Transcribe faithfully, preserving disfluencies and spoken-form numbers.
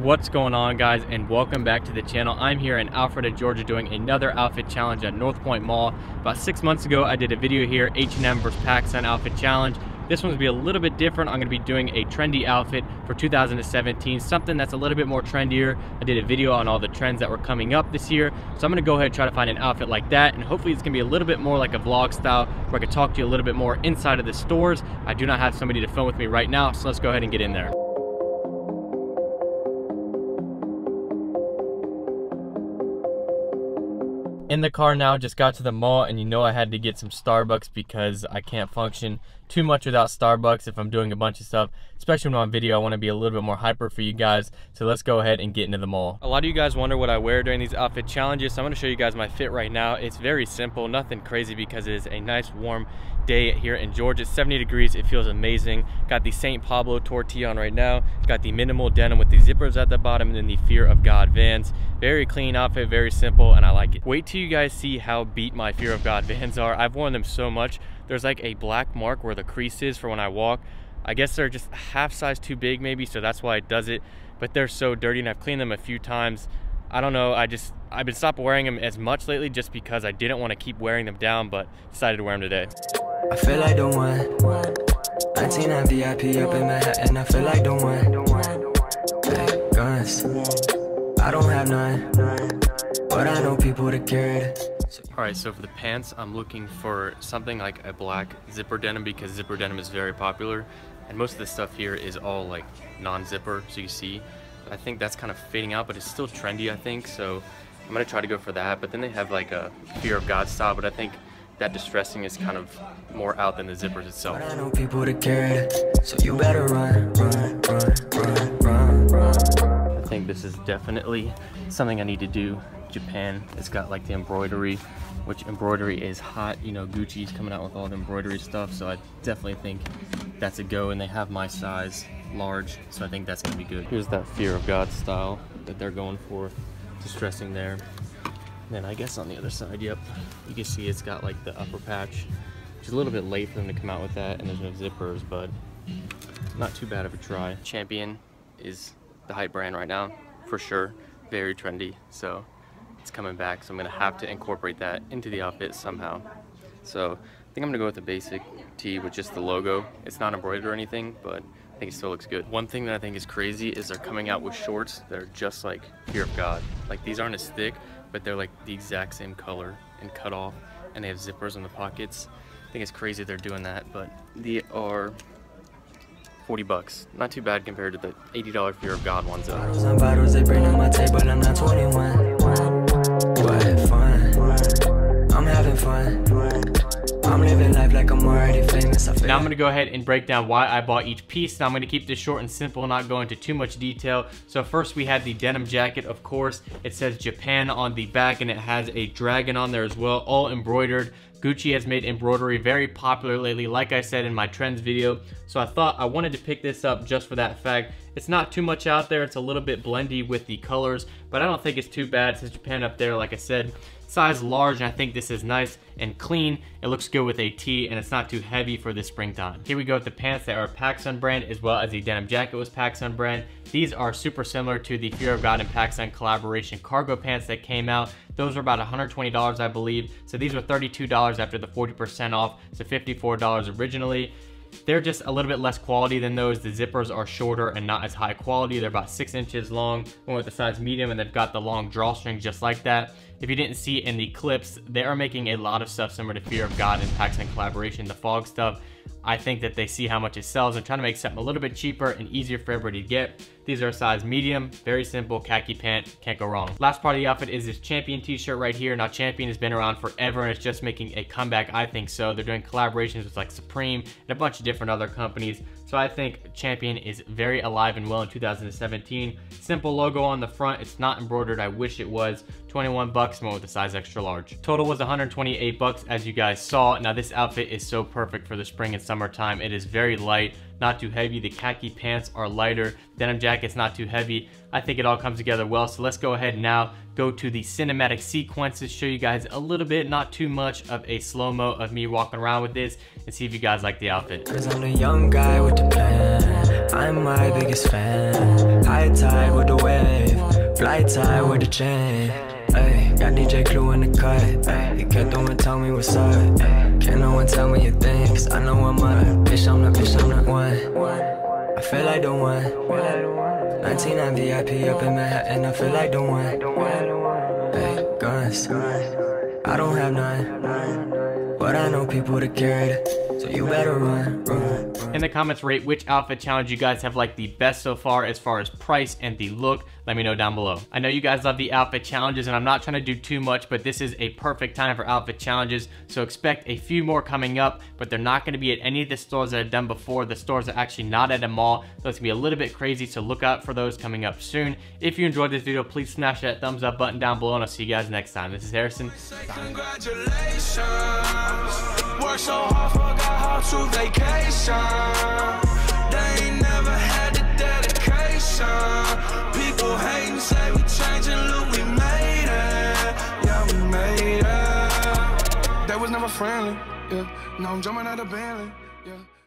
What's going on, guys, and welcome back to the channel. I'm here in Alpharetta, Georgia, doing another outfit challenge at North Point Mall. About six months ago, I did a video here, H and M versus PacSun outfit challenge. This one's gonna be a little bit different. I'm gonna be doing a trendy outfit for two thousand seventeen, something that's a little bit more trendier. I did a video on all the trends that were coming up this year, so I'm gonna go ahead and try to find an outfit like that, and hopefully it's gonna be a little bit more like a vlog style, where I can talk to you a little bit more inside of the stores. I do not have somebody to film with me right now, so let's go ahead and get in there. In the car now, just got to the mall, and you know I had to get some Starbucks because I can't function too much without Starbucks if I'm doing a bunch of stuff, especially when I'm on video. I want to be a little bit more hyper for you guys, so let's go ahead and get into the mall. A lot of you guys wonder what I wear during these outfit challenges, so I'm going to show you guys my fit right now. It's very simple, nothing crazy, because it is a nice warm day here in Georgia. It's seventy degrees, it feels amazing. Got the Saint Pablo tortilla on right now. Got the minimal denim with the zippers at the bottom, and then the Fear of God Vans. Very clean outfit, very simple, and I like it. Wait till you guys see how beat my Fear of God Vans are. I've worn them so much. There's like a black mark where the crease is for when I walk. I guess they're just half size too big maybe, so that's why it does it. But they're so dirty, and I've cleaned them a few times. I don't know, I just, I've been stopped wearing them as much lately just because I didn't want to keep wearing them down, but decided to wear them today. I feel like the one. nineteen nine V I P up in Manhattan, I feel like the one. Hey, guns. I don't have none, but I know people that carry it. Alright, so for the pants, I'm looking for something like a black zipper denim, because zipper denim is very popular, and most of the stuff here is all like non-zipper, so you see. I think that's kind of fading out, but it's still trendy, I think, so I'm gonna try to go for that. But then they have like a Fear of God style, but I think that distressing is kind of more out than the zippers itself. But I know people that carry it, so you better run, run, run, run, run, run. I think this is definitely something I need to do. Japan, it's got like the embroidery, which embroidery is hot. You know, Gucci's coming out with all the embroidery stuff, so I definitely think that's a go, and they have my size, large, so I think that's gonna be good. Here's that Fear of God style that they're going for, distressing there. And then I guess on the other side, yep, you can see it's got like the upper patch, which is a little bit late for them to come out with that, and there's no zippers, but not too bad of a try. Champion is the hype brand right now, for sure, very trendy, so it's coming back, so I'm gonna have to incorporate that into the outfit somehow. So I think I'm gonna go with the basic tee with just the logo. It's not embroidered or anything, but I think it still looks good. One thing that I think is crazy is they're coming out with shorts that are just like Fear of God. Like, these aren't as thick, but they're like the exact same color and cut off, and they have zippers on the pockets. I think it's crazy they're doing that, but they are forty bucks. Not too bad compared to the eighty dollar Fear of God ones though. Bottles and bottles, they bring on my table, I'm not twenty-one. What fun, I'm having fun. I'm living life like I'm already famous. I feel now I'm gonna go ahead and break down why I bought each piece. Now I'm gonna keep this short and simple, not go into too much detail. So first we had the denim jacket, of course. It says Japan on the back, and it has a dragon on there as well, all embroidered. Gucci has made embroidery very popular lately, like I said in my trends video. So I thought I wanted to pick this up just for that fact. It's not too much out there. It's a little bit blendy with the colors, but I don't think it's too bad. It says Japan up there, like I said. Size large, and I think this is nice and clean. It looks good with a tee, and it's not too heavy for the springtime. Here we go with the pants that are PacSun brand, as well as the denim jacket was PacSun brand. These are super similar to the Fear of God and PacSun collaboration cargo pants that came out. Those were about one hundred twenty dollars, I believe. So these were thirty-two dollars after the forty percent off, so fifty-four dollars originally. They're just a little bit less quality than those. The zippers are shorter and not as high quality. They're about six inches long, one with the size medium, and they've got the long drawstring just like that. If you didn't see in the clips, they are making a lot of stuff similar to Fear of God and PacSun collaboration, the fog stuff. I think that they see how much it sells and trying to make something a little bit cheaper and easier for everybody to get. These are a size medium, very simple, khaki pant, can't go wrong. Last part of the outfit is this Champion t-shirt right here. Now Champion has been around forever, and it's just making a comeback, I think so. They're doing collaborations with like Supreme and a bunch of different other companies. So I think Champion is very alive and well in two thousand seventeen. Simple logo on the front, it's not embroidered, I wish it was. twenty-one bucks, one with a size extra large. Total was one hundred twenty-eight bucks, as you guys saw. Now this outfit is so perfect for the spring and summertime. It is very light, not too heavy. The khaki pants are lighter, denim jacket's not too heavy. I think it all comes together well. So let's go ahead now, go to the cinematic sequences, show you guys a little bit, not too much of a slow-mo of me walking around with this, and see if you guys like the outfit. Cause I'm the young guy with the plan, I'm my biggest fan. High tide with the way Fly tie with the chain. Ay, got D J Clue in the cut. Ay, he kept on and tell me what's up. Ay, can't no one tell me your things. I know I'm a bitch, I'm the bitch, I'm the one. I feel like the one. ninety-nine V I P up in Manhattan, I feel like the one. Hey, guns, I don't have none, but I know people to carry it, so you better run, run. In the comments, rate which outfit challenge you guys have liked the best so far as far as price and the look. Let me know down below. I know you guys love the outfit challenges, and I'm not trying to do too much, but this is a perfect time for outfit challenges, so expect a few more coming up, but they're not going to be at any of the stores that I've done before. The stores are actually not at a mall, so it's going to be a little bit crazy, so look out for those coming up soon. If you enjoyed this video, please smash that thumbs up button down below, and I'll see you guys next time. This is Harrison. Congratulations. Work so hard, forgot how to vacation. They ain't never had the dedication. People hating, say we changing, look, we made it. Yeah, we made it. They was never friendly, yeah. Now I'm jumping out of Bentley, yeah.